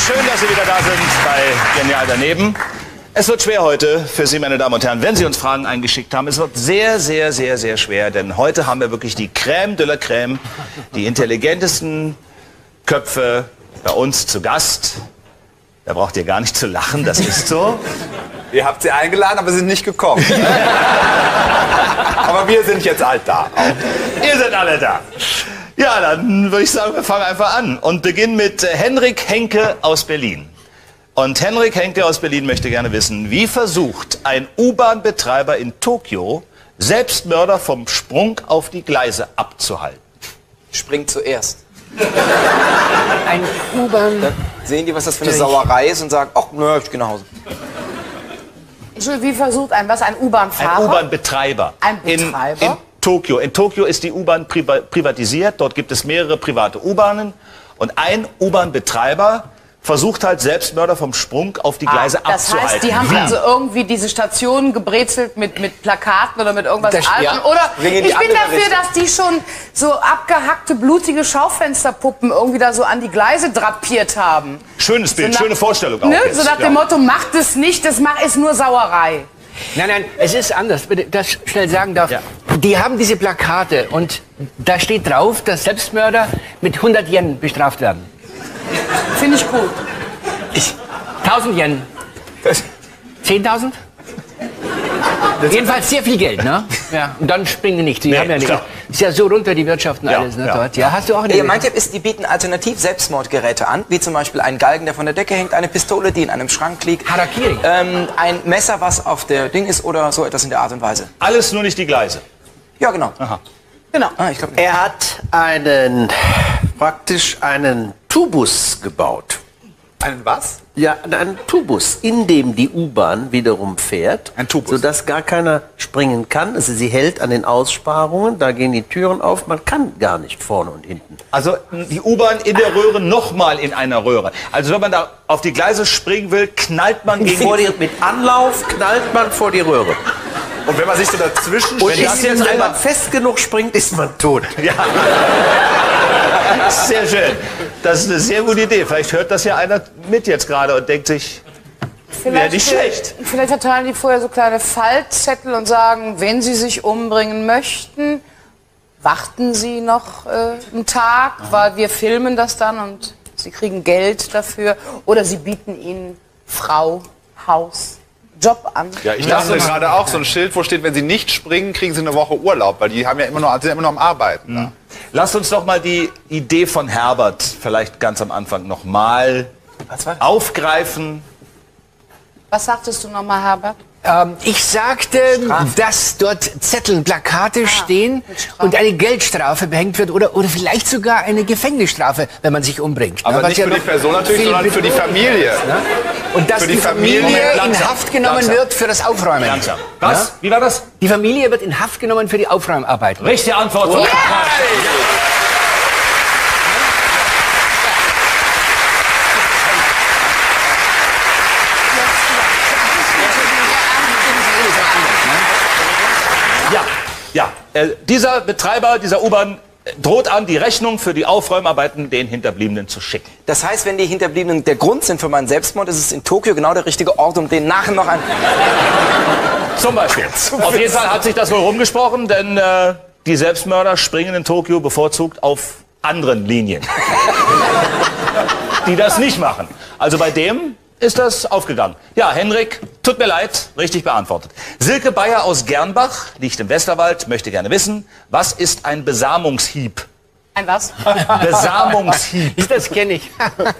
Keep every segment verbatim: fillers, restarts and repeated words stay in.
schön, dass Sie wieder da sind bei Genial daneben. Es wird schwer heute für Sie, meine Damen und Herren, wenn Sie uns Fragen eingeschickt haben. Es wird sehr, sehr, sehr, sehr schwer, denn heute haben wir wirklich die Crème de la Crème, die intelligentesten Köpfe bei uns zu Gast. Da braucht ihr gar nicht zu lachen, das ist so. Ihr habt sie eingeladen, aber sie sind nicht gekommen. Aber wir sind jetzt alt da. Auch. Ihr seid alle da. Ja, dann würde ich sagen, wir fangen einfach an und beginnen mit Henrik Henke aus Berlin. Und Henrik Henke aus Berlin möchte gerne wissen, wie versucht ein U-Bahn-Betreiber in Tokio, Selbstmörder vom Sprung auf die Gleise abzuhalten? Springt zuerst. Ein U-Bahn. Dann sehen die, was das für eine Sauerei ist und sagen, ach, nö, ich gehe nach Hause. Wie versucht ein was? Ein U-Bahn-Fahrer? Ein U-Bahn-Betreiber. Ein Betreiber? In, in Tokio. In Tokio ist die U-Bahn priva privatisiert. Dort gibt es mehrere private U-Bahnen. Und ein U-Bahn-Betreiber versucht halt, Selbstmörder vom Sprung auf die Gleise ah, das abzuhalten. Das heißt, die haben Wie? also irgendwie diese Stationen gebrezelt mit, mit Plakaten oder mit irgendwas Das, Altem. ja. Oder Bringen ich die bin andere dafür, Richtung. dass die schon so abgehackte, blutige Schaufensterpuppen irgendwie da so an die Gleise drapiert haben. Schönes Bild, So nach- schöne Vorstellung auch. Ne? jetzt, So nach ja. dem Motto, macht es nicht, das mach- ist nur Sauerei. Nein, nein, es ist anders, wenn ich das schnell sagen darf. Ja. Die haben diese Plakate und da steht drauf, dass Selbstmörder mit hundert Yen bestraft werden. Finde ich gut. tausend Yen. zehntausend? Jedenfalls sehr viel Geld, ne? Ja. Und dann springen die nicht. Die Nee, haben ja nicht. klar. Ist ja so runter die Wirtschaft und Ja, alles, ne, ja. dort. Ja, hast du auch eine Ja, mein Tipp ist, die bieten alternativ Selbstmordgeräte an, wie zum Beispiel einen Galgen, der von der Decke hängt, eine Pistole, die in einem Schrank liegt, Harakiri. ähm, ein Messer, was auf der Ding ist oder so etwas in der Art und Weise. Alles nur nicht die Gleise. Ja, genau. Genau. Ah, ich glaub, Er hat einen, praktisch einen Tubus gebaut. Einen was? Ja, einen Tubus, in dem die U-Bahn wiederum fährt, Ein Tubus. sodass gar keiner springen kann. Also sie hält an den Aussparungen, da gehen die Türen auf, man kann gar nicht vorne und hinten. Also die U-Bahn in der Röhre nochmal in einer Röhre. Also wenn man da auf die Gleise springen will, knallt man gegen Vor die, mit Anlauf knallt man vor die Röhre. Und wenn man sich so dazwischen Und Wenn das ist, jetzt wenn einer- man fest genug springt, ist man tot. Ja. Sehr schön. Das ist eine sehr gute Idee. Vielleicht hört das ja einer mit jetzt gerade und denkt sich, wäre nicht schlecht. Vielleicht verteilen die vorher so kleine Faltzettel und sagen, wenn sie sich umbringen möchten, warten sie noch äh, einen Tag, weil wir filmen das dann und sie kriegen Geld dafür. Oder sie bieten ihnen Frau, Haus, Job an. Ja, ich dachte gerade auch so ein Schild, wo steht, wenn sie nicht springen, kriegen sie eine Woche Urlaub, weil die haben ja immer noch, sind ja immer noch am Arbeiten. Ne? Lasst uns doch mal die Idee von Herbert vielleicht ganz am Anfang noch mal Was war? aufgreifen. Was sagtest du nochmal, Herbert? Ähm, ich sagte, dass dort Zettel, Plakate stehen mit Strafe. und eine Geldstrafe behängt wird oder, oder vielleicht sogar eine Gefängnisstrafe, wenn man sich umbringt. Aber ne? Was nicht ja für die noch Person natürlich, viel sondern für die Familie. Ne? Und dass Für die, die Familie. Familie in Langsam, Haft genommen langsam. wird für das Aufräumen. Langsam. Was? Wie war das? Die Familie wird in Haft genommen für die Aufräumarbeiten. Richtige Antwort. von Ja, ja. Äh, dieser Betreiber dieser U-Bahn äh, droht an, die Rechnung für die Aufräumarbeiten den Hinterbliebenen zu schicken. Das heißt, wenn die Hinterbliebenen der Grund sind für meinen Selbstmord, ist es in Tokio genau der richtige Ort, um den nachher noch ein... Zum Beispiel. Auf jeden Fall hat sich das wohl rumgesprochen, denn äh, die Selbstmörder springen in Tokio bevorzugt auf anderen Linien, die das nicht machen. Also bei dem ist das aufgegangen. Ja, Henrik, tut mir leid, richtig beantwortet. Silke Bayer aus Gernbach, liegt im Westerwald, möchte gerne wissen, was ist ein Besamungshieb? Ein was? Besamungshieb. Das kenne ich.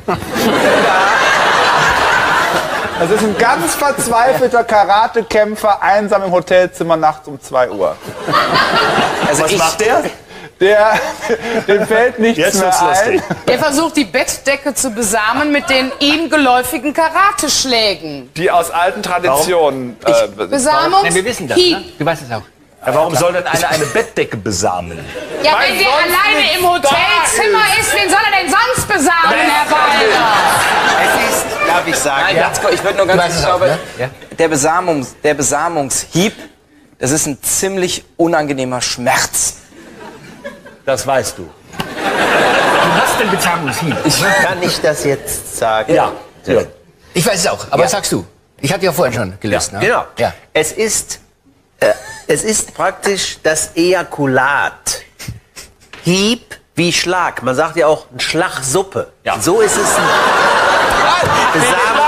Das ist ein ganz verzweifelter Karatekämpfer, einsam im Hotelzimmer nachts um zwei Uhr. Also Was ich, macht der? Der, dem fällt nichts Jetzt mehr wird's ein. lustig. Er versucht, die Bettdecke zu besamen mit den ihm geläufigen Karateschlägen. Die aus alten Traditionen. Äh, Besamung. Nein, wir wissen das, ne? Du weißt es auch. Ja, warum soll denn einer eine Bettdecke besamen? Ja, Weil wenn der sonst alleine nichts im Hotelzimmer da ist, wen soll er denn sonst besamen, Herr Balder? Es ist, darf ich sagen, nein, ja, ganz kurz, ich würde nur ganz Du kurz, weißt ich es auch, glaube, ne? Ja. der, Besamungs, der Besamungshieb, das ist ein ziemlich unangenehmer Schmerz. Das weißt du. hast den Bezahmungshieb. Kann ich das jetzt sagen? Ja. ja. Ich weiß es auch, aber was sagst du? Ich hatte ja vorhin schon gelöst. Ja, ne? genau. Ja. Es ist, äh, es ist praktisch das Ejakulat. Hieb wie Schlag. Man sagt ja auch ein Schlagsuppe. Ja. So ist es ein Besamen.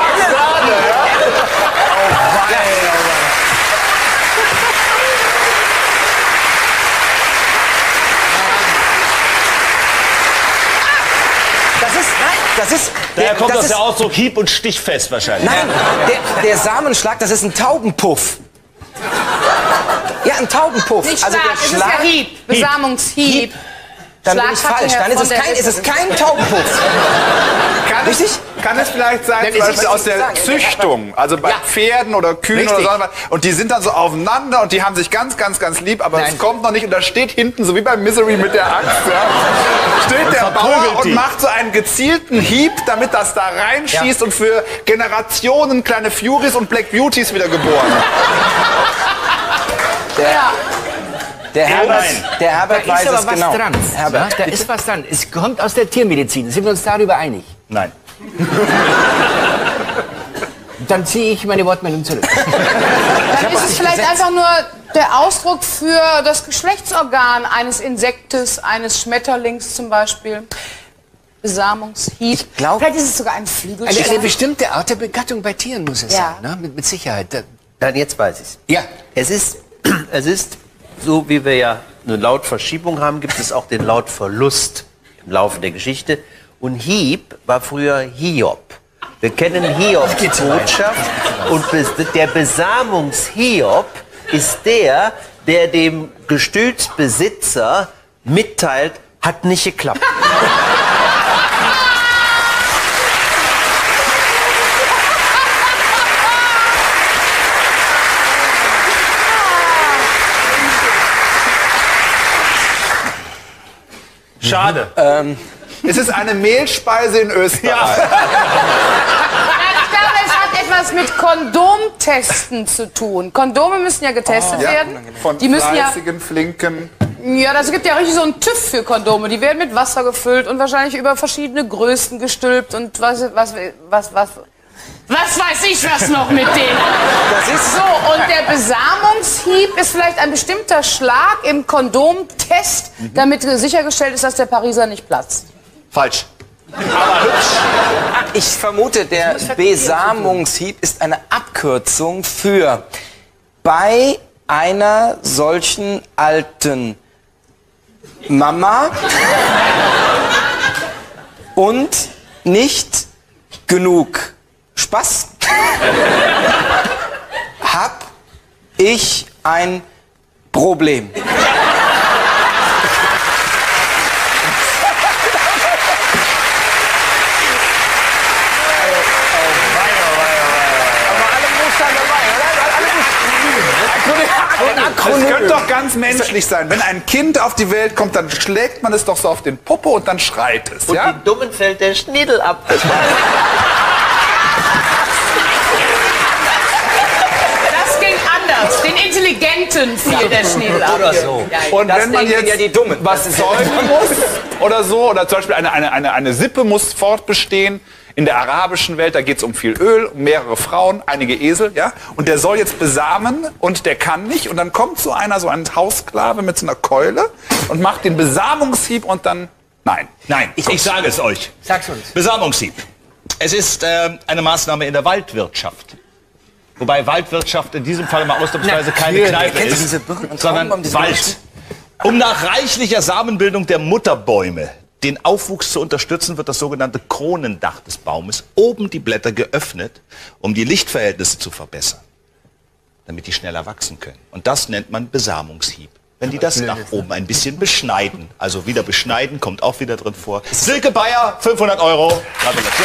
Das ist, nein, das ist... Daher kommt das das ist, der Ausdruck hieb- und stichfest wahrscheinlich. Nein, der, der Samenschlag, das ist ein Taubenpuff. Ja, ein Taubenpuff. Nicht also Schlag, der es ist Schlag, ja Hieb, Besamungshieb. dann bin Schlag ich hatte falsch. Herr Dann ist von es der kein, ist es Rippe. kein Taubenpuff. Kann Richtig? es, kann es vielleicht sein, Dann zum ist Beispiel es- aus der sagen, Züchtung, also bei Ja. Pferden oder Kühen Richtig. oder so was, und die sind dann so aufeinander und die haben sich ganz, ganz, ganz lieb, aber Nein. es kommt noch nicht und da steht hinten, so wie bei Misery mit der Axt, ja, steht der verprügelt Bauer die. und macht so einen gezielten Hieb, damit das da reinschießt Ja. und für Generationen kleine Furies und Black Beauties wieder geboren. Ja. Der Herbert, nein. der Da Herbert ist weiß aber es was genau. dran. Herbert, ja, da ist was dran. Es kommt aus der Tiermedizin. Sind wir uns darüber einig? Nein. Dann ziehe ich meine Wortmeldung zurück. Dann ist es vielleicht einfach nur der Ausdruck für das Geschlechtsorgan eines Insektes, eines Schmetterlings zum Beispiel. Besamungshieb. Ich glaub- Vielleicht ist es sogar ein Eine, Flügelschlag. eine bestimmte Art der Begattung bei Tieren muss es Ja. sein. Ne? Mit, mit Sicherheit. Da, Nein, jetzt weiß ich's. ja. Es ist, es ist, so wie wir ja eine Lautverschiebung haben, gibt es auch den Lautverlust im Laufe der Geschichte. Und Hieb war früher Hiob. Wir kennen Hiobs Botschaft. Und bes- der Besamungshiob ist der, der dem Gestütsbesitzer mitteilt, hat nicht geklappt. Schade. Es ist eine Mehlspeise in Österreich. Ich glaube, es hat etwas mit Kondomtesten zu tun. Kondome müssen ja getestet Ja, werden. von Die müssen ja, fleißigen, flinken. ja, das gibt ja richtig so einen TÜV für Kondome. Die werden mit Wasser gefüllt und wahrscheinlich über verschiedene Größen gestülpt und was, was, was, was, was weiß ich was noch mit denen. das ist So, und der Besamungshieb ist vielleicht ein bestimmter Schlag im Kondomtest, damit sichergestellt ist, dass der Pariser nicht platzt. Falsch. Ich vermute, der Besamungshieb ist eine Abkürzung für bei einer solchen alten Mama und nicht genug Spaß hab ich ein Problem. Das könnte doch ganz menschlich sein. Wenn ein Kind auf die Welt kommt, dann schlägt man es doch so auf den Popo und dann schreit es. Und Ja? den Dummen fällt der Schniedel ab. Das ging anders. Den Intelligenten fiel der Schniedel ab. Oder so. Und Das wenn man denken jetzt ja die Dummen. was säumen muss oder so, oder zum Beispiel eine, eine, eine, eine Sippe muss fortbestehen, in der arabischen Welt, da geht es um viel Öl, um mehrere Frauen, einige Esel, ja, und der soll jetzt besamen und der kann nicht und dann kommt so einer, so ein Haussklave mit so einer Keule und macht den Besamungshieb und dann, nein. Nein, ich, ich sage es euch. Sag's uns. Besamungshieb. Es ist äh, eine Maßnahme in der Waldwirtschaft. Wobei Waldwirtschaft in diesem Fall mal ausnahmsweise keine Natürlich. Kneipe Kennst du ist, diese Birnen- und sondern Trauben, diese Wald. Um nach reichlicher Samenbildung der Mutterbäume den Aufwuchs zu unterstützen, wird das sogenannte Kronendach des Baumes oben die Blätter geöffnet, um die Lichtverhältnisse zu verbessern, damit die schneller wachsen können. Und das nennt man Besamungshieb. Wenn die das Dach oben ein bisschen beschneiden, also wieder beschneiden, kommt auch wieder drin vor. Silke Bayer, fünfhundert Euro. Gratulation.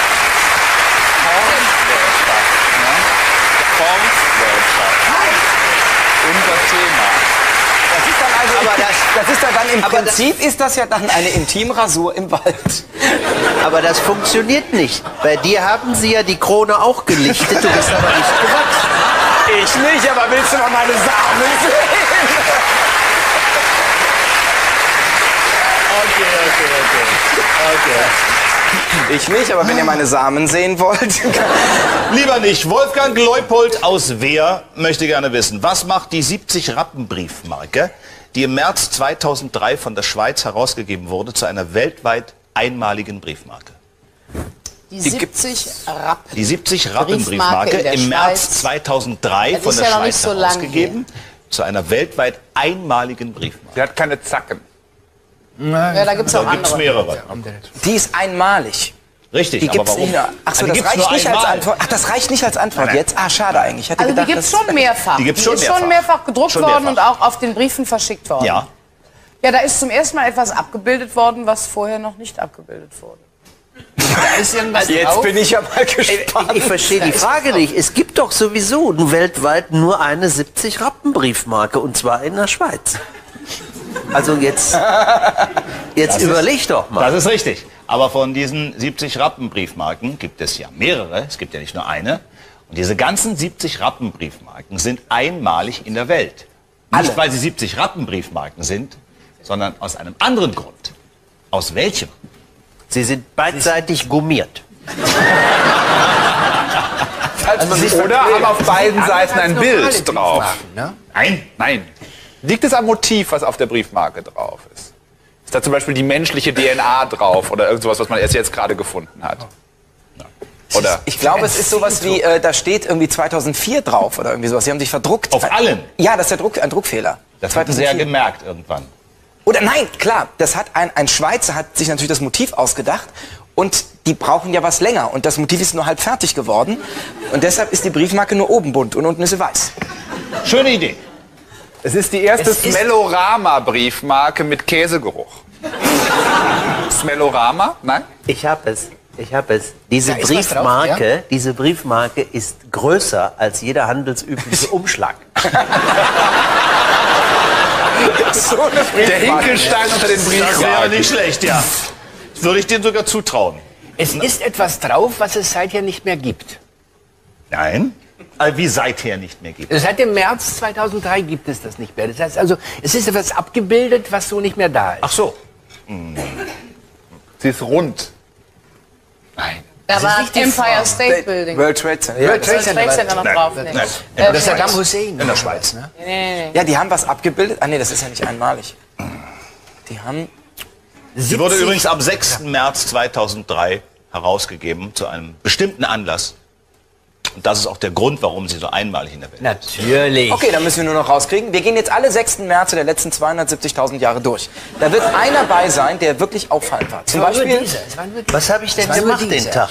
Unser Thema. Das ist dann also, Aber das- das ist dann, dann im aber das- Prinzip ist das ja dann eine Intimrasur im Wald. Aber das funktioniert nicht. Bei dir haben sie ja die Krone auch gelichtet, du bist aber nicht gewachsen. Ich nicht, aber willst du mal meine Samen sehen? Okay, okay. okay. Okay. Ich nicht, aber wenn ihr meine Samen sehen wollt. Lieber nicht. Wolfgang Leupold aus Wehr möchte gerne wissen, was macht die siebzig Rappen Briefmarke, die im März zweitausenddrei von der Schweiz herausgegeben wurde, zu einer weltweit einmaligen Briefmarke? Die siebzig Rappen. Die siebzig Rappen Briefmarke im März zweitausenddrei von der ja Schweiz so herausgegeben, zu einer weltweit einmaligen Briefmarke. Sie hat keine Zacken. Ja, da gibt es auch Da gibt es andere. mehrere. Die ist einmalig. Richtig, Die aber gibt's warum? nicht nur. Ach so, Also die das gibt's reicht nur nicht als einmal. Antwort. Ach, das reicht nicht als Antwort Nein, nein. jetzt. Ah, schade eigentlich. Ich hätte Also die gedacht, gibt es das- schon mehrfach. Die gibt's schon ist mehrfach. schon mehrfach gedruckt Schon worden mehrfach. und auch auf den Briefen verschickt worden. Ja. Ja, da ist zum ersten Mal etwas abgebildet worden, was vorher noch nicht abgebildet wurde. Da ist irgendwas Jetzt drauf. bin ich ja mal gespannt. Ich verstehe die Frage nicht. Es gibt doch sowieso weltweit nur eine siebzig Rappen Briefmarke und zwar in der Schweiz. Also jetzt, jetzt überleg doch mal. Das ist richtig. Aber von diesen siebzig Rappen Briefmarken gibt es ja mehrere. Es gibt ja nicht nur eine. Und diese ganzen siebzig Rappen Briefmarken sind einmalig in der Welt. Nicht, weil sie siebzig Rappen Briefmarken sind, sondern aus einem anderen Grund. Aus welchem? Sie sind beidseitig gummiert. Oder haben auf beiden Seiten ein Bild drauf. Ne? Nein. Nein. Liegt es am Motiv, was auf der Briefmarke drauf ist? Ist da zum Beispiel die menschliche D N A drauf oder irgend sowas, was man erst jetzt gerade gefunden hat? Oder? Ich glaube, es ist sowas wie, äh, da steht irgendwie zweitausendvier drauf oder irgendwie sowas. Sie haben sich verdruckt. Auf allen? Ja, das ist der Druck, ein Druckfehler. Das hatten sie ja gemerkt irgendwann. Oder nein, klar, das hat ein, ein Schweizer hat sich natürlich das Motiv ausgedacht und die brauchen ja was länger und das Motiv ist nur halb fertig geworden und deshalb ist die Briefmarke nur oben bunt und unten ist sie weiß. Schöne Idee. Es ist die erste Es ist- Smellorama-Briefmarke mit Käsegeruch. Smellorama? Nein? Ich habe es. Ich habe es. Diese Da ist was drauf, Briefmarke, ja? diese Briefmarke ist größer als jeder handelsübliche Umschlag. Der Hinkelstein unter den Das wäre Briefmarken. nicht schlecht, ja. Das würde ich denen sogar zutrauen. Es ist etwas drauf, was es seither nicht mehr gibt. Nein. Also wie seither nicht mehr gibt. Seit dem März zweitausenddrei gibt es das nicht mehr. Das heißt also, es ist etwas abgebildet, was so nicht mehr da ist. Ach so. Sie ist rund. Nein. Da war nicht die Empire Frau. State Building. World Trade Center. Ja, World das, Trade World Trade Center noch drauf. Nee. Nein. Äh, Das ist Saddam Schweiz. Hussein. In der Schweiz. Ne? Nee, nee, nee. ja, die haben was abgebildet. Ah nee, das ist ja nicht einmalig. Die haben Sie wurde übrigens am sechsten März zweitausenddrei herausgegeben zu einem bestimmten Anlass. Und das ist auch der Grund, warum sie so einmalig in der Welt ist. Natürlich. Okay, dann müssen wir nur noch rauskriegen. Wir gehen jetzt alle sechsten Märze der letzten zweihundertsiebzigtausend Jahre durch. Da wird einer bei sein, der wirklich auffallend war. Zum Es war nur Beispiel dieser, es war nur Was habe ich denn Das war nur gemacht den dieser. Tag?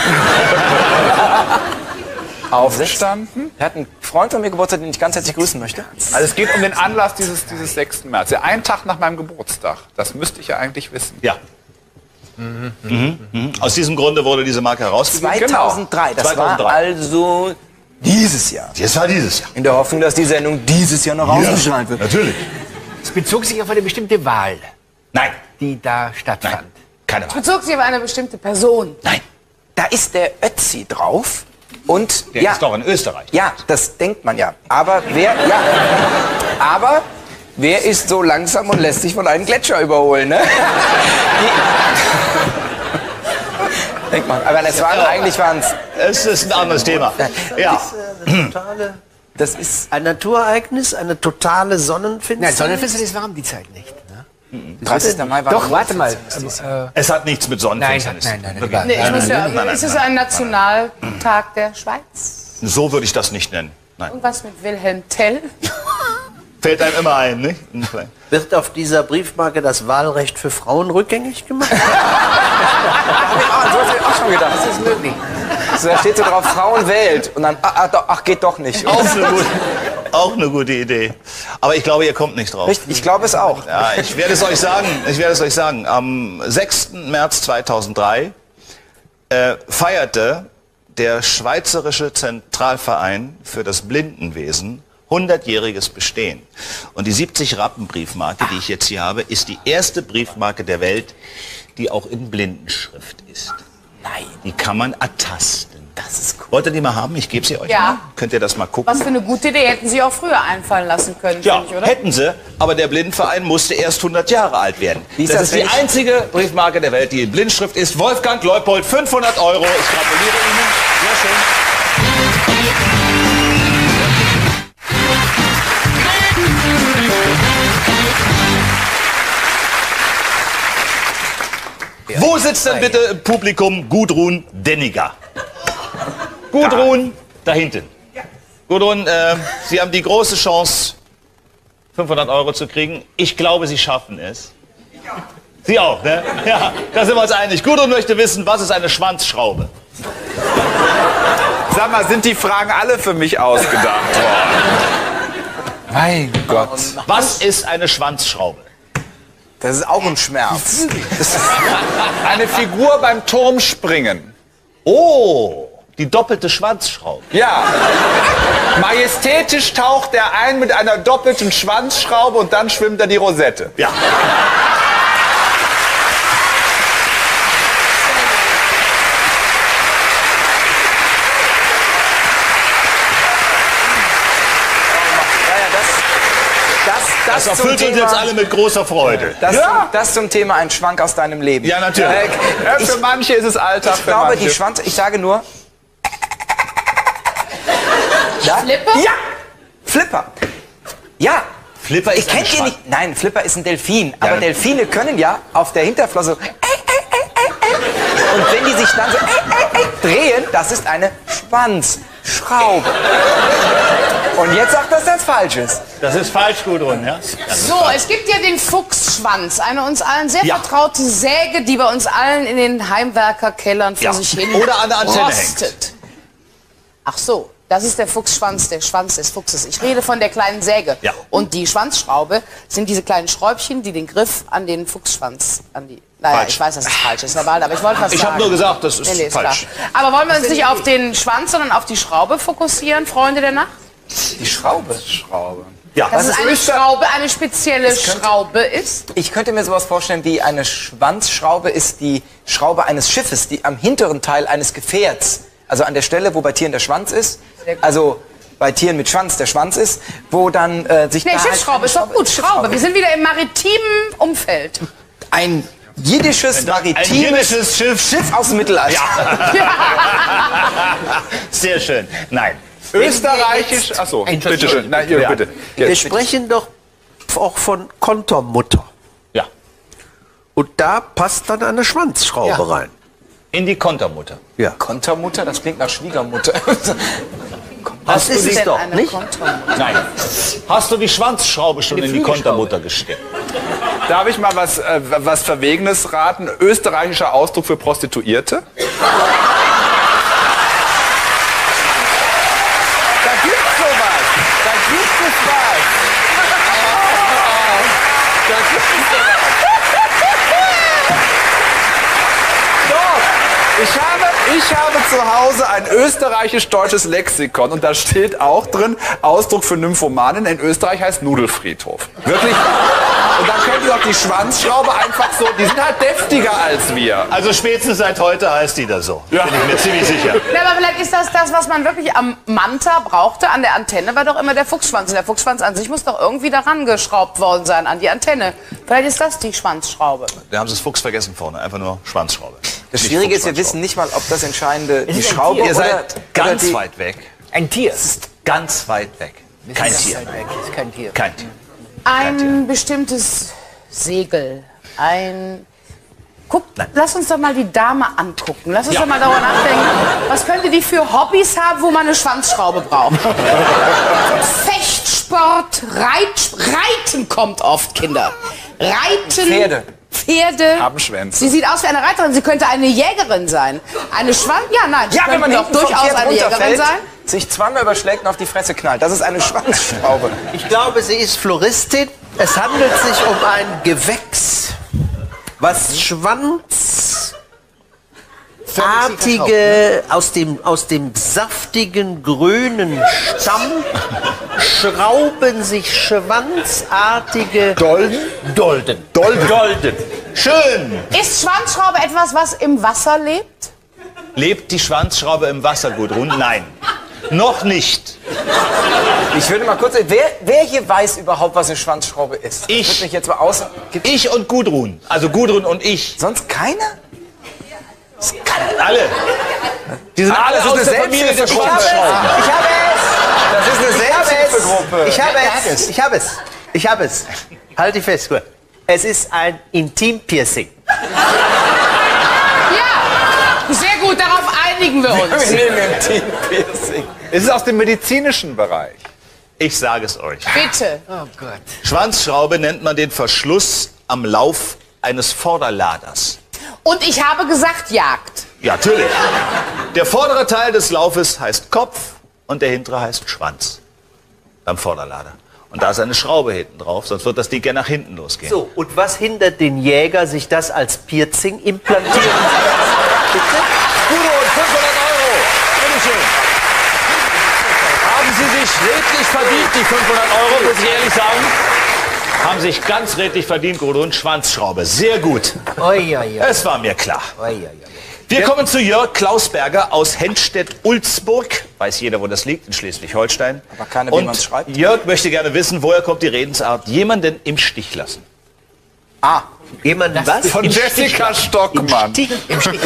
Aufgestanden. er hat einen Freund von mir Geburtstag, den ich ganz herzlich grüßen möchte. Also es geht um den Anlass dieses, dieses sechsten März. Ja, ein Tag nach meinem Geburtstag. Das müsste ich ja eigentlich wissen. Ja. Mhm. Mhm. Aus diesem Grunde wurde diese Marke herausgegeben. zweitausenddrei, das zweitausenddrei. war also dieses Jahr. Das war dieses Jahr. In der Hoffnung, dass die Sendung dieses Jahr noch ausgestrahlt wird. Natürlich. Es bezog sich auf eine bestimmte Wahl, Nein. die da stattfand. Nein. Keine Wahl. Bezog sich auf eine bestimmte Person. Nein. Da ist der Ötzi drauf und Der ja, ist doch in Österreich. ja, das denkt man ja. Aber wer, ja, aber wer ist so langsam und lässt sich von einem Gletscher überholen, ne? Die, denkt man. Aber es waren eigentlich waren es. Es ist ein anderes Thema. Ja. Eine totale, Das ist ein Naturereignis, eine totale Sonnenfinsternis. Nein, Sonnenfinsternis war um die Zeit nicht. Ne? dreißigster Mai war Doch, warte mal. Äh, Es hat nichts mit nein, Sonnenfinsternis. nein, nein, nein, Wirklich. nein. Nee, ich muss ja, nein, nein, ist es nein, ein Nationaltag der Schweiz? So würde ich das nicht nennen. Nein. Irgendwas mit Wilhelm Tell? Fällt einem immer ein, nicht? Wird auf dieser Briefmarke das Wahlrecht für Frauen rückgängig gemacht? Ah, so hab ich auch schon gedacht. Das ist möglich. So, da steht so drauf, Frauen wählt. Und dann, ah, ah, doch, ach, geht doch nicht. Auch eine, gute, auch eine gute Idee. Aber ich glaube, ihr kommt nicht drauf. Richtig, ich glaube es auch. Ja, ich werde es euch sagen. Ich werde es euch sagen. Am sechsten März zweitausenddrei äh, feierte der Schweizerische Zentralverein für das Blindenwesen hundertjähriges Bestehen. Und die siebzig Rappen Briefmarke, die ich jetzt hier habe, ist die erste Briefmarke der Welt, die auch in Blindenschrift ist. Nein. Die kann man ertasten. Das ist cool. Wollt ihr die mal haben? Ich gebe sie euch Ja. mal. Könnt ihr das mal gucken? Was für eine gute Idee. Hätten Sie auch früher einfallen lassen können, Ja, finde ich, oder? hätten sie, aber der Blindenverein musste erst hundert Jahre alt werden. Wie ist das das, ist die wenn ich- einzige Briefmarke der Welt, die in Blindschrift ist. Wolfgang Leupold, fünfhundert Euro. Ich gratuliere Ihnen. Sehr schön. Wo sitzt denn bitte im Publikum Gudrun Denniger? Gudrun, da hinten. Gudrun, äh, Sie haben die große Chance, fünfhundert Euro zu kriegen. Ich glaube, Sie schaffen es. Sie auch, ne? Ja, da sind wir uns einig. Gudrun möchte wissen, was ist eine Schwanzschraube? Sag mal, sind die Fragen alle für mich ausgedacht worden? Mein Gott. Was ist eine Schwanzschraube? Das ist auch ein Schmerz. Das ist Eine Figur beim Turmspringen. Oh, die doppelte Schwanzschraube. Ja. Majestätisch taucht er ein mit einer doppelten Schwanzschraube und dann schwimmt er die Rosette. Ja. das, Das das, zum erfüllt uns Thema, jetzt alle mit großer Freude. das, Ja. das zum Thema ein Schwank aus deinem Leben. Ja, natürlich. Äh, Ja, ich für manche ist es Alltag, ich für glaube, manche. die Schwanz... Ich sage nur... Ja? Flipper? Ja! Flipper. Ja. Flipper ist Ich kennt eine ihr Schwan- nicht? Nein, Flipper ist ein Delfin. Aber ne? Delfine können ja auf der Hinterflosse so... Äh, äh, äh, äh, äh. Und wenn die sich dann so äh, äh, äh, drehen, das ist eine Schwanzschraube. Und jetzt sagt das, das falsch ist. Das ist falsch, Gudrun, ja? So, es gibt ja den Fuchsschwanz, eine uns allen sehr Ja. vertraute Säge, die bei uns allen in den Heimwerkerkellern vor Ja. sich hin Oder an der Antenne rostet. Ach so, das ist der Fuchsschwanz, der Schwanz des Fuchses. Ich rede von der kleinen Säge. Ja. Und die Schwanzschraube sind diese kleinen Schräubchen, die den Griff an den Fuchsschwanz, an die... Naja, Falsch. ich weiß, dass es falsch ist, Herr Balder, aber ich wollte was Ich sagen. habe nur gesagt, das ist Nee, nee, ist falsch. klar. Aber wollen wir uns nicht auf den Schwanz, sondern auf die Schraube fokussieren, Freunde der Nacht? Die Schraube. Schraube. Ja. Dass es ist eine Öster- Schraube, eine spezielle könnte- Schraube ist? Ich könnte mir sowas vorstellen wie eine Schwanzschraube ist die Schraube eines Schiffes, die am hinteren Teil eines Gefährts, also an der Stelle, wo bei Tieren der Schwanz ist, Sehr gut. also bei Tieren mit Schwanz der Schwanz ist, wo dann äh, sich Nee, da halt Schiffsschraube eine ist doch gut. Schiffsschraube- Schraube. Wir sind wieder im maritimen Umfeld. Ein jiddisches, Ein maritimes jiddisches Schiff. Schiff aus dem Mittelalter. Sehr schön. Nein. Österreichisch. Achso, bitte schön. Nein, ihr, Ja. bitte. Wir Jetzt. sprechen doch auch von Kontermutter. Ja. Und da passt dann eine Schwanzschraube Ja. rein. In die Kontermutter. Ja. Kontermutter, das klingt nach Schwiegermutter. Das ist es Denn doch, eine nicht? Kontermutter. Nein. Hast du die Schwanzschraube schon in die Flügelschraube. Kontermutter gesteckt? Darf ich mal was, äh, was Verwegenes raten? Österreichischer Ausdruck für Prostituierte? Da gibt's sowas. Da gibt es was. Da gibt es sowas. Doch. Ich habe, ich habe zu Hause ein österreichisch-deutsches Lexikon und da steht auch drin, Ausdruck für Nymphomanen in Österreich heißt Nudelfriedhof. Wirklich? Und dann könnt ihr doch die Schwanzschraube einfach so, die sind halt deftiger als wir. Also spätestens seit heute heißt die da so. Ja. Bin ich mir ziemlich sicher. Ja, aber vielleicht ist das das, was man wirklich am Manta brauchte. An der Antenne war doch immer der Fuchsschwanz. Und der Fuchsschwanz an sich muss doch irgendwie daran geschraubt worden sein, an die Antenne. Vielleicht ist das die Schwanzschraube. Da haben sie das Fuchs vergessen vorne. Einfach nur Schwanzschraube. Das Nicht Schwierige ist, wir Fuchsschwanzschraube. wissen nicht mal, ob das Entscheidende die ist ein Schraube Tier. Ihr oder, seid oder ganz die, weit weg. Ein Tier. Ganz weit weg. Kein Das ist Tier. weit weg. Das ist kein Tier. Kein Tier. Ein bestimmtes Segel. Ein... Guck, lass uns doch mal die Dame angucken. Lass uns Ja. doch mal darüber nachdenken. Was könnte die für Hobbys haben, wo man eine Schwanzschraube braucht? Fechtsport, Reit, Reiten kommt oft, Kinder. Reiten. Pferde. Pferde. Haben Schwänze. Sie sieht aus wie eine Reiterin. Sie könnte eine Jägerin sein. Eine Schwanz... Ja, nein. Sie ja, wenn man könnte hinten doch vom durchaus Pferd eine Jägerin runterfällt, sein. sich zweimal überschlägt und auf die Fresse knallt. Das ist eine Schwanzschraube. Ich glaube, sie ist Floristin. Es handelt sich um ein Gewächs, was schwanzartige, aus dem, aus dem saftigen grünen Stamm schrauben sich schwanzartige Dolden. Dolden. Dolden. Dolden. Schön. Ist Schwanzschraube etwas, was im Wasser lebt? Lebt die Schwanzschraube im Wasser, Gudrun? Nein. Noch nicht. Ich würde mal kurz... Wer, wer hier weiß überhaupt, was eine Schwanzschraube ist? Ich. Ich würde mich jetzt mal aus... Gibt Ich und Gudrun. Also Gudrun und ich. sonst keiner? Alle. Die sind alle das ist aus eine der Familie der Selbsthilfegruppe. Schwanzschrauben. Ich habe es! Das ist eine Selbsthilfegruppe. Ich habe es. Ich habe es. Ich habe es. Halt dich fest, gut. Es ist ein Intim-Piercing. Ja, sehr gut, darauf einigen wir uns. Wir nehmen ein Team-Piercing. Es ist aus dem medizinischen Bereich. Ich sage es euch. Bitte. Oh Gott. Schwanzschraube nennt man den Verschluss am Lauf eines Vorderladers. Und ich habe gesagt, Jagd. Ja, natürlich. Der vordere Teil des Laufes heißt Kopf und der hintere heißt Schwanz. Beim Vorderlader. Und da ist eine Schraube hinten drauf, sonst wird das Ding gerne nach hinten losgehen. So, und was hindert den Jäger, sich das als Piercing implantieren? Bitte? Gudrun, fünfhundert Euro. Bitteschön. Haben Sie sich redlich verdient, die fünfhundert Euro, muss ich ehrlich sagen. Haben sich ganz redlich verdient, Gudrun. Schwanzschraube. Sehr gut. Oi, oi, oi. Es war mir klar. Oi, oi, oi. Wir kommen zu Jörg Klausberger aus Henstedt-Ulzburg. Weiß jeder, wo das liegt, in Schleswig-Holstein. Aber keiner, wie Und man's schreibt. Jörg möchte gerne wissen, woher kommt die Redensart, jemanden im Stich lassen. Ah, Jemanden was? Von Jessica Stockmann. Stich, im Stich.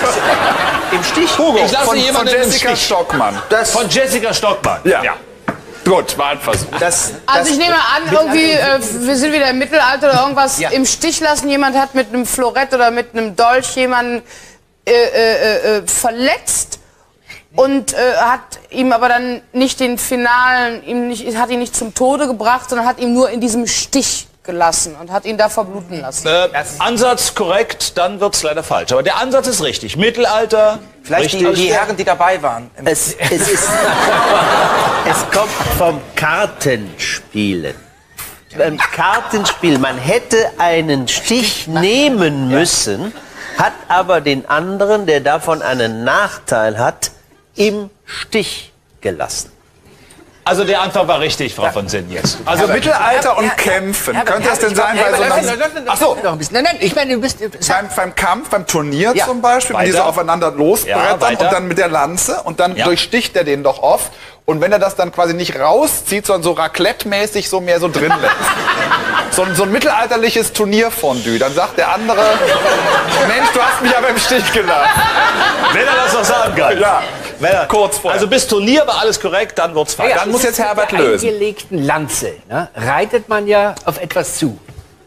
Im Stich? Hugo, Ich lasse von, von jemanden im Jessica Stich. Stockmann. Das, Von Jessica Stockmann. Ja. Gut, war ein Versuch. das, Also das, ich nehme an, irgendwie, äh, wir sind wieder im Mittelalter oder irgendwas, Ja. im Stich lassen. Jemand hat mit einem Florett oder mit einem Dolch jemanden äh, äh, äh, verletzt und äh, hat ihm aber dann nicht den finalen, ihm nicht, hat ihn nicht zum Tode gebracht, sondern hat ihn nur in diesem Stich gelassen und hat ihn da verbluten lassen. Äh, Ansatz korrekt, dann wird's leider falsch. Aber der Ansatz ist richtig. Mittelalter, vielleicht die, richtig. die Herren, die dabei waren. es, es, ist, es kommt vom Kartenspielen. Beim Kartenspiel, man hätte einen Stich nehmen müssen, hat aber den anderen, der davon einen Nachteil hat, im Stich gelassen. Also der Anfang war richtig, Frau von Sinn jetzt. Also Mittelalter und Herbert, Kämpfen. Herbert, Könnte das denn Herbert, sein bei so Herbert, einem... Herbert, Herbert, Ach so. noch ein bisschen. Nein, nein, ich meine, du bist... Beim, beim Kampf, beim Turnier Ja. zum Beispiel, wenn die so Weiter. aufeinander losbrettern Ja, weiter. und dann mit der Lanze und dann Ja. durchsticht er den doch oft. Und wenn er das dann quasi nicht rauszieht, sondern so raclette-mäßig so mehr so drin lässt. So, ein- so ein mittelalterliches Turnierfondue. Dann sagt der andere, Mensch, du hast mich aber im Stich gelassen. Wenn er das noch sagen kann. Ja, Wenn er, kurz vorher. Also bis Turnier war alles korrekt, dann wird's falsch. Dann muss jetzt Herbert Mit der lösen. eingelegten Lanze, ne, reitet man ja auf etwas zu.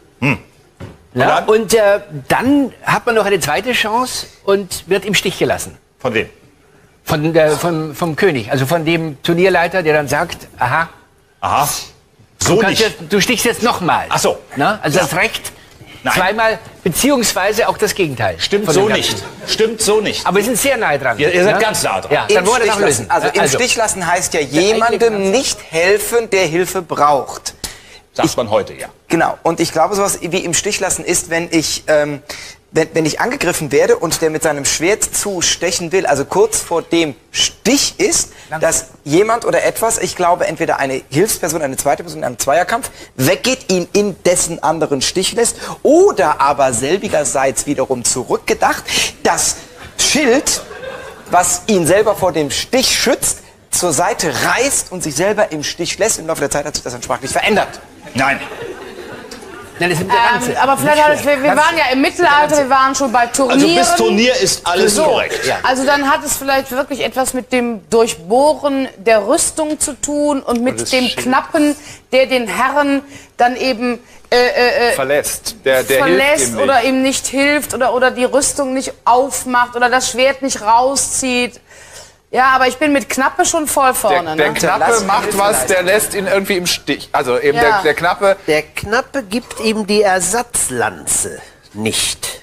Ja, dann? und äh, dann hat man noch eine zweite Chance und wird im Stich gelassen. Von wem? Von der, vom, vom König, also von dem Turnierleiter, der dann sagt, aha, Aha. du, So kannst nicht. jetzt, du stichst jetzt nochmal. Ach so. Na, also das Recht Nein. zweimal, beziehungsweise auch das Gegenteil. Stimmt von so dem Ganzen. nicht. Stimmt so nicht. Aber wir sind sehr nahe dran. Ihr- ihr seid Ja? ganz nah dran. Ja, Im dann wollen wir das Stich auch lösen. lassen. Also im Stich lassen heißt ja jemandem nicht helfen, der Hilfe braucht. Sagt man heute, ja. Genau. Und ich glaube, sowas wie im Stich lassen ist, wenn ich, ähm, wenn, wenn ich angegriffen werde und der mit seinem Schwert zustechen will, also kurz vor dem Stich ist, dass jemand oder etwas, ich glaube, entweder eine Hilfsperson, eine zweite Person in einem Zweierkampf, weggeht, ihn in dessen anderen Stich lässt, oder aber selbigerseits wiederum zurückgedacht, das Schild, was ihn selber vor dem Stich schützt, zur Seite reißt und sich selber im Stich lässt. Im Laufe der Zeit hat sich das dann sprachlich verändert. Nein. Nein, das ist mit der Lanze. Ähm, aber vielleicht hat es, wir, wir waren ja im Mittelalter, wir waren schon bei Turnieren. Also bis Turnier ist alles So, korrekt. Ja. Also dann hat es vielleicht wirklich etwas mit dem Durchbohren der Rüstung zu tun und mit dem Knappen, der den Herren dann eben äh, äh, Verlässt. Der, der hilft verlässt ihm nicht. oder ihm nicht hilft oder, oder die Rüstung nicht aufmacht oder das Schwert nicht rauszieht. Ja, aber ich bin mit Knappe schon voll vorne. Der, der ne? Knappe Lass ihn macht Hilfe was, leisten. der lässt ihn irgendwie im Stich. Also eben Ja. der, der Knappe, Der Knappe gibt ihm die Ersatzlanze nicht.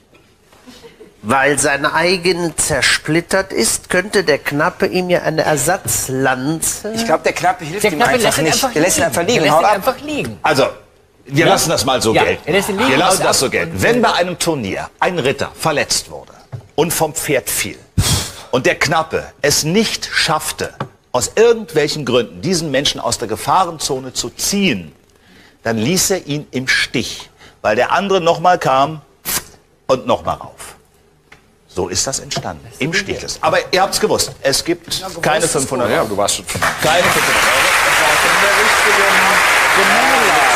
Weil seine eigene zersplittert ist, könnte der Knappe ihm ja eine Ersatzlanze... Ich glaube, der Knappe hilft Der ihm Knappe einfach lässt ihn nicht. einfach der lässt ihn einfach liegen. Der Haut lässt ihn ab. einfach liegen. Also, wir Ja. lassen das mal so Ja, gelten. er lässt ihn liegen, Wir lassen haut das ab so gelten. Wenn bei einem Turnier ein Ritter verletzt wurde und vom Pferd fiel und der Knappe es nicht schaffte, aus irgendwelchen Gründen diesen Menschen aus der Gefahrenzone zu ziehen, dann ließ er ihn im Stich, weil der andere nochmal kam und nochmal rauf. So ist das entstanden, im Stichlist. Aber ihr habt es gewusst, es gibt keine fünfhundert Euro. Ja, du warst schon von Keine fünfhundert Euro. Das war schon in der richtigen Gemengelage.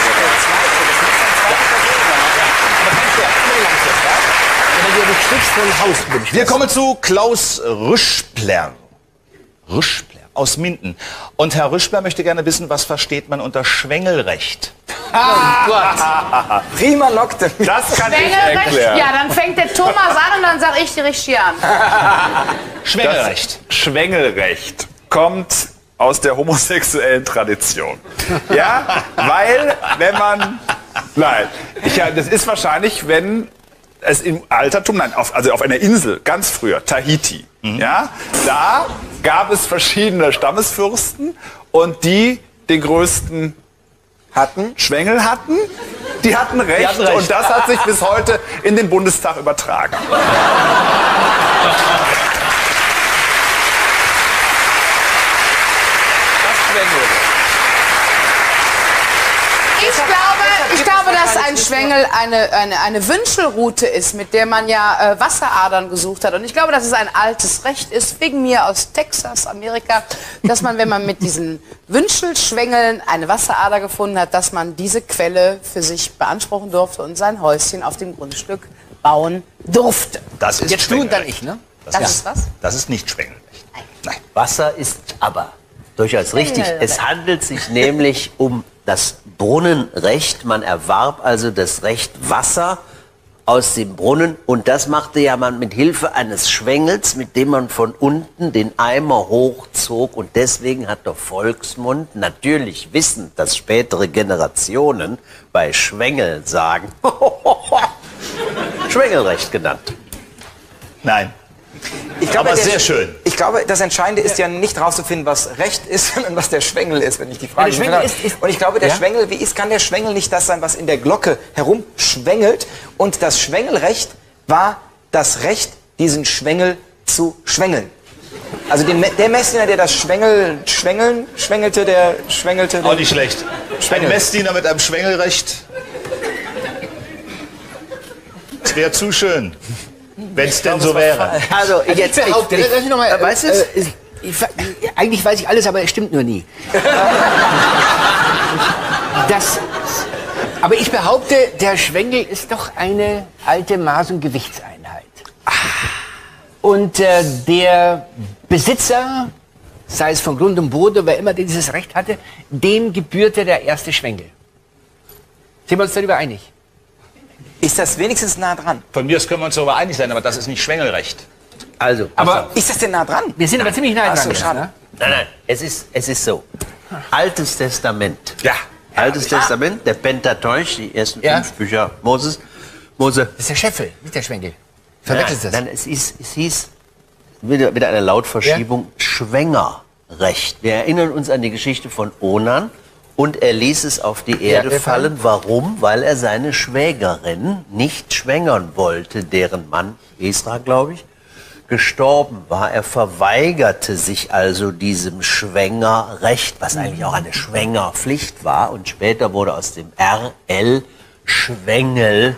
Wir kommen zu Klaus Rüschpler. Rüschpler aus Minden. Und Herr Rüschpler möchte gerne wissen, was versteht man unter Schwengelrecht? Oh Gott. Prima nocte. Das kann ich Schwengelrecht? erklären. Ja, dann fängt der Thomas an und dann sag ich die richtig an. Schwengelrecht. Das Schwengelrecht kommt aus der homosexuellen Tradition. Ja, weil wenn man, nein, ich, ja, das ist wahrscheinlich, wenn es im Altertum, nein, auf, also auf einer Insel, ganz früher, Tahiti, mhm. ja, da gab es verschiedene Stammesfürsten und die den größten Hatten? Schwengel hatten, die hatten recht, Die hatten recht. und das hat sich bis heute in den Bundestag übertragen. Ich glaube, ich glaube, dass ein Schwengel eine, eine, eine Wünschelrute ist, mit der man ja äh, Wasseradern gesucht hat. Und ich glaube, dass es ein altes Recht ist, wegen mir aus Texas, Amerika, dass man, wenn man mit diesen Wünschelschwengeln eine Wasserader gefunden hat, dass man diese Quelle für sich beanspruchen durfte und sein Häuschen auf dem Grundstück bauen durfte. Das ist Jetzt du und dann Schwengelrecht. ich, ne? Das ist was? Das ist nicht Schwengelrecht. Nein. Wasser ist aber durchaus richtig. Es handelt sich nämlich um das Brunnenrecht. Man erwarb also das Recht Wasser aus dem Brunnen und das machte ja man mit Hilfe eines Schwengels, mit dem man von unten den Eimer hochzog und deswegen hat der Volksmund, natürlich wissend, dass spätere Generationen bei Schwengel sagen, Schwengelrecht genannt. Nein. Ich glaube, Aber der- sehr schön. Ich glaube, das Entscheidende ist ja nicht rauszufinden, was Recht ist, sondern was der Schwengel ist, wenn ich die Frage Ja, der Schwengel finde. ist- ist- Und ich glaube, der Ja? Schwengel, wie ist, kann der Schwengel nicht das sein, was in der Glocke herumschwengelt? Und das Schwengelrecht war das Recht, diesen Schwengel zu schwengeln. Also den, Me- der Messdiener, der das Schwengel, Schwengeln, schwengelte, der schwengelte. Auch den- nicht schlecht. Ein Messdiener mit einem Schwengelrecht. Das wäre zu schön. Wenn es denn so wäre. Also jetzt, Ich behaupte, lass mich noch mal, äh, weißt du äh, es? äh, ich, ich, eigentlich weiß ich alles, aber es stimmt nur nie. das, aber ich behaupte, der Schwengel ist doch eine alte Maß- und Gewichtseinheit. Und äh, der Besitzer, sei es von Grund und Boden, wer immer dieses Recht hatte, dem gebührte der erste Schwengel. Sind wir uns darüber einig? Ist das wenigstens nah dran? Von mir aus können wir uns darüber einig sein, aber das ist nicht Schwengelrecht. Also, Aber Ist das denn nah dran? wir sind aber ziemlich nah Ach dran. so, jetzt, schade. ne? nein, nein, es ist, es ist so. Altes Testament. Ja. Altes Testament, der Pentateuch, die ersten Ja. fünf Bücher Moses. Mose. Das ist der Scheffel, nicht der Schwengel. Nein, Verwechselst du das? nein, es, ist, es hieß, wieder, wieder eine Lautverschiebung, Schwängerrecht. Wir erinnern uns an die Geschichte von Onan und er ließ es auf die Erde er fallen. Warum? Weil er seine Schwägerin nicht schwängern wollte, deren Mann, Esra, glaube ich, gestorben war. Er verweigerte sich also diesem Schwängerrecht, was eigentlich auch eine Schwängerpflicht war. Und später wurde aus dem R L Schwängelrecht.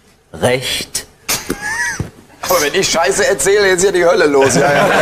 Aber wenn ich Scheiße erzähle, ist ja die Hölle los. Ja, ja.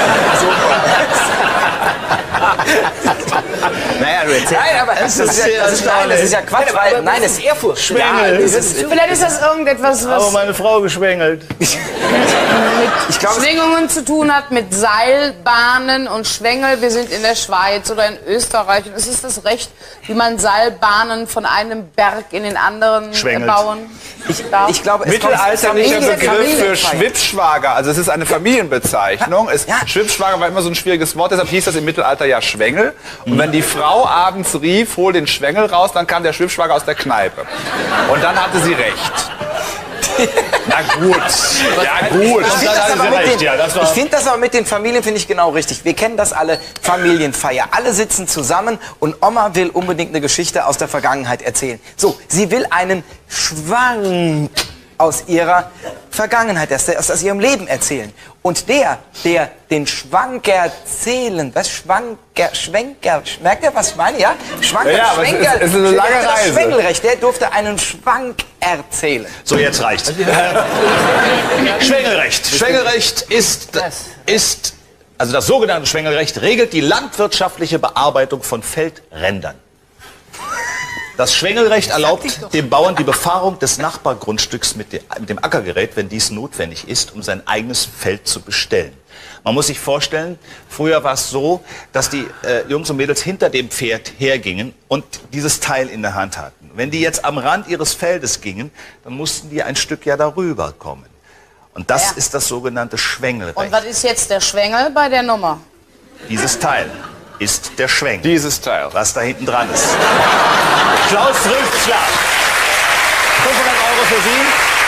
Naja, du erzählst. Nein, aber das, ist, ja, das, ist, nein, das ist ja Quatsch. Weil, nein, das ist Ehrfurcht. Schwengel. Ja, das ist, Vielleicht ist das irgendetwas, was meine Frau geschwengelt. mit ich glaube, es- Schwingungen zu tun hat, mit Seilbahnen und Schwengel. Wir sind in der Schweiz oder in Österreich und es ist das Recht, wie man Seilbahnen von einem Berg in den anderen äh, Schwengelt. bauen darf. ich glaube, es kommt Mittelalterlicher Familie- Begriff für Familienfeier. Schwippschwager. Also es ist eine Familienbezeichnung. Es, Ja. Schwippschwager war immer so ein schwieriges Wort, deshalb hieß das im Mittelalter ja Schwengel. Und wenn die Frau abends rief, hol den Schwengel raus, dann kam der Schwippschwager aus der Kneipe. Und dann hatte sie recht. Na gut, ja gut. Ich finde dann das, haben aber Sie mit recht, den- ja, das war- ich find das aber mit den Familien finde ich genau richtig. Wir kennen das alle, Familienfeier. Alle sitzen zusammen und Oma will unbedingt eine Geschichte aus der Vergangenheit erzählen. So, sie will einen Schwank aus ihrer Vergangenheit, das aus, aus ihrem Leben erzählen. Und der, der den Schwank erzählen, was Schwanker, Schwenker, merkt ihr, was ich meine, ja? Schwanker, Ja, aber es Schwenker, ist- es ist eine lange der hatte das Reise. Schwengelrecht, der durfte einen Schwank erzählen. So, jetzt reicht's. Schwengelrecht. Schwengelrecht ist, ist, also das sogenannte Schwengelrecht regelt die landwirtschaftliche Bearbeitung von Feldrändern. Das Schwengelrecht erlaubt dem Bauern die Befahrung des Nachbargrundstücks mit dem, mit dem Ackergerät, wenn dies notwendig ist, um sein eigenes Feld zu bestellen. Man muss sich vorstellen, früher war es so, dass die äh, Jungs und Mädels hinter dem Pferd hergingen und dieses Teil in der Hand hatten. Wenn die jetzt am Rand ihres Feldes gingen, dann mussten die ein Stück ja darüber kommen. Und das Ja. ist das sogenannte Schwengelrecht. Und was ist jetzt der Schwengel bei der Nummer? Dieses Teil ist der Schwengel, Dieses Teil. was da hinten dran ist. Klaus Rülpsschlag. fünfhundert Euro für Sie.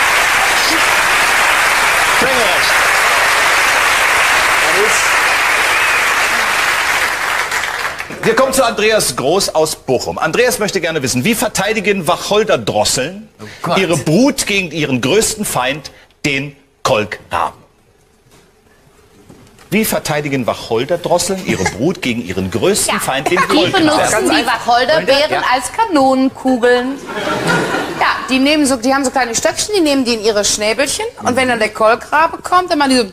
Schwengelrecht. Wir kommen zu Andreas Groß aus Bochum. Andreas möchte gerne wissen, wie verteidigen Wacholderdrosseln Gott. ihre Brut gegen ihren größten Feind, den Kolkraben? Wie verteidigen Wacholderdrosseln ihre Brut gegen ihren größten Feind, den Die Kolkraben? benutzen die Wacholderbeeren als Kanonenkugeln. Ja, die nehmen so, die haben so kleine Stöckchen, die nehmen die in ihre Schnäbelchen und wenn dann der Kolkrabe kommt, dann machen die so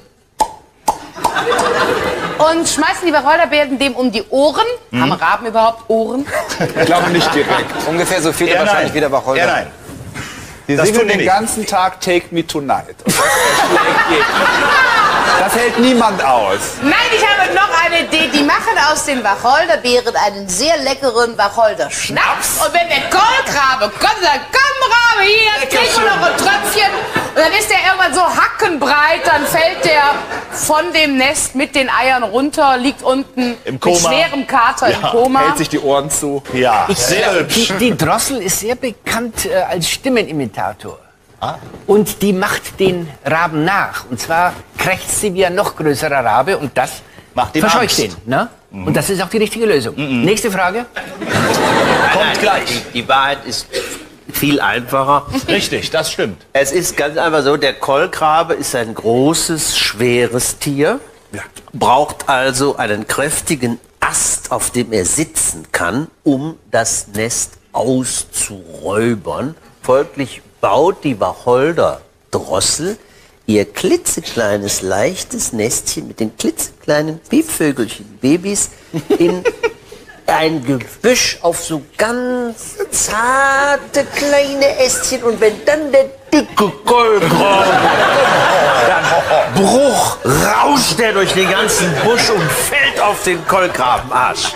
und schmeißen die Wacholderbeeren dem um die Ohren. Haben Raben überhaupt Ohren? Ich glaube nicht direkt. Ungefähr so viele Ja, wahrscheinlich nein. wie der Wacholder. Ja, nein. Die Das singen tun die den nicht. ganzen Tag Take Me Tonight. Und das, schlägt jeden. Das hält niemand aus. Nein, ich habe noch eine Idee. Die machen aus den Wacholderbeeren einen sehr leckeren Wacholderschnaps. Und wenn der Kohlkrabe kommt und sagt, komm Rabe, hier, trink mir noch ein Tröpfchen. Und dann ist der irgendwann so hackenbreit, dann fällt der von dem Nest mit den Eiern runter, liegt unten Im Koma. mit schwerem Kater im Ja, Koma. Hält sich die Ohren zu. Ja, sehr hübsch. Die, die Drossel ist sehr bekannt äh, als Stimmenimitator. Und die macht den Raben nach. Und zwar krächzt sie wie ein noch größerer Rabe und das Macht ihm verscheucht Angst. den. Ne? Und das ist auch die richtige Lösung. Nächste Frage. Kommt gleich. Die, die Wahrheit ist viel einfacher. Richtig, das stimmt. Es ist ganz einfach so, der Kolkrabe ist ein großes, schweres Tier, braucht also einen kräftigen Ast, auf dem er sitzen kann, um das Nest auszuräubern. Folglich baut die Wacholderdrossel ihr klitzekleines, leichtes Nestchen mit den klitzekleinen Piepvögelchen, Babys, in ein Gebüsch auf so ganz zarte kleine Ästchen. Und wenn dann der dicke Kolkrabe, dann Bruch, rauscht er durch den ganzen Busch und fällt auf den Kolkrabenarsch.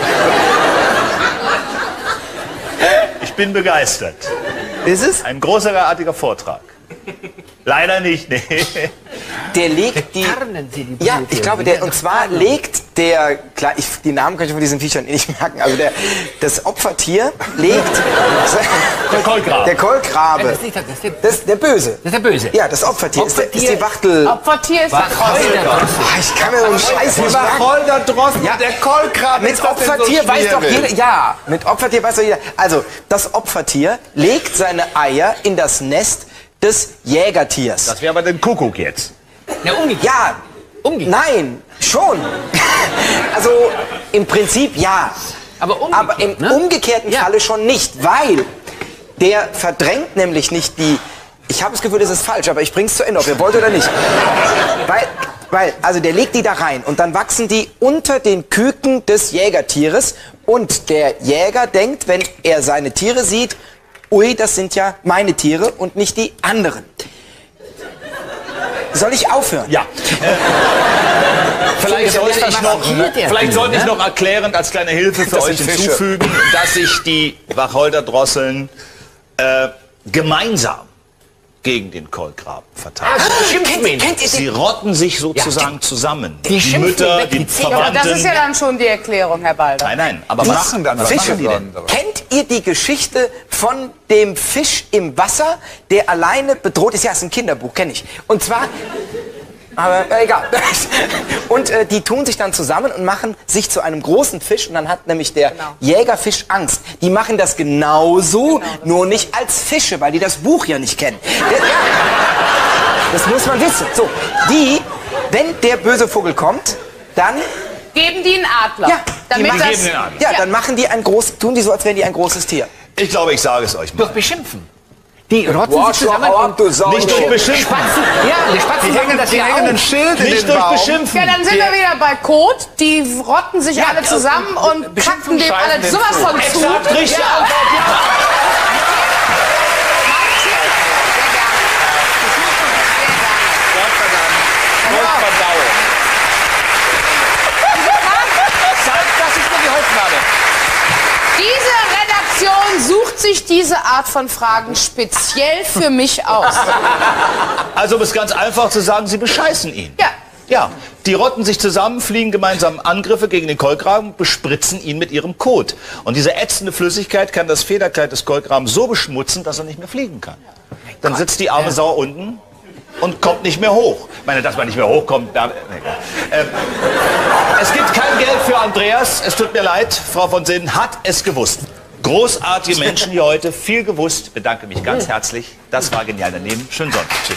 Ich bin begeistert. Ist es? Ein großartiger Vortrag. Leider nicht, nee. Der legt die... Tarnen Sie die Ja, Brut ich hier. glaube, Die der, werden und doch zwar tarnen. legt der, klar, ich, die Namen kann ich von diesen Viechern eh nicht merken, also der, das Opfertier legt, Der Kolkrabe. der Kolkrabe, Das ist nicht das, das ist der, das, der Böse. das ist der Böse. Ja, das Opfertier, ist, der, ist Opfertier- die Wachtel. Opfertier ist Wacholder. Ah, ich kann mir so einen Scheiß nicht merken. Wacholderdrossel, Ja. der Kolkrabe. Mit ist das denn so Opfertier weiß doch schwierig? jeder, ja, mit Opfertier weiß doch jeder. Also, das Opfertier legt seine Eier in das Nest des Jägertiers. Das wäre aber den Kuckuck jetzt. Ja, umgekehrt. Ja, Umgekehrt. nein, schon. Also, im Prinzip ja. Aber umgekehrt, Aber im ne? umgekehrten Ja. Falle schon nicht, weil der verdrängt nämlich nicht die... Ich habe das Gefühl, das ist falsch, aber ich bring's zu Ende, ob ihr wollt oder nicht. Weil, weil, also der legt die da rein und dann wachsen die unter den Küken des Jägertieres und der Jäger denkt, wenn er seine Tiere sieht, ui, das sind ja meine Tiere und nicht die anderen. Soll ich aufhören? Ja. Äh, vielleicht sollte ich noch, markiert er vielleicht die, sollte ich ne? noch erklärend als kleine Hilfe für Das euch sind Fische. hinzufügen, dass sich die Wacholderdrosseln äh, gemeinsam gegen den Kolkraben verteidigen. Kennt, kennt ihr Sie den? rotten sich sozusagen zusammen. Die, schimpfen Mütter, weg, die die ziehen- Aber Verwandten. das ist ja dann schon die Erklärung, Herr Balder. Nein, nein, aber Die was machen dann was Fische die denn? Besonderes. Kennt ihr die Geschichte von dem Fisch im Wasser, der alleine bedroht ist? Ja, ist ein Kinderbuch, kenne ich. Und zwar... Aber äh, egal. Und äh, die tun sich dann zusammen und machen sich zu einem großen Fisch. Und dann hat nämlich der Genau. Jägerfisch Angst. Die machen das genauso, nur nicht als Fische, weil die das Buch ja nicht kennen. Der, ja. Das muss man wissen. So, die, wenn der böse Vogel kommt, dann... Geben die einen Adler. Ja, damit die das, geben den Adler. Ja, dann machen die ein groß, tun die so, als wären die ein großes Tier. Ich glaube, ich sage es euch mal. Durch Beschimpfen. Die rotzen Boah, sich zusammen schau ab, und du Sau. Nicht durch Beschimpfen. Spatzen. Ja, die Spatzen Die hängen, das die ja hängen ein auf. Schild in Nicht den durch Baum. Beschimpfen. Ja, dann sind wir wieder bei Kot. Die rotten sich Ja, alle zusammen und kacken dem scheißen alle den sowas zu. von zu. Exakt, richtige Antwort, ja. Verdauung. Das ist nur die Holznadel. Diese Redaktion sucht sich diese Art von Fragen speziell für mich aus. Also um es ganz einfach zu sagen, sie bescheißen ihn. Ja. Ja, die rotten sich zusammen, fliegen gemeinsam Angriffe gegen den Kolkraben, bespritzen ihn mit ihrem Kot. Und diese ätzende Flüssigkeit kann das Federkleid des Kolkraben so beschmutzen, dass er nicht mehr fliegen kann. Dann sitzt die arme Sau unten und kommt nicht mehr hoch. Ich meine, dass man nicht mehr hochkommt, da, ähm, es gibt kein Geld für Andreas. Es tut mir leid, Frau von Sinnen hat es gewusst. Großartige Menschen hier heute, viel gewusst. Bedanke mich ganz herzlich. Das war Genial daneben. Schönen Sonntag. Tschüss.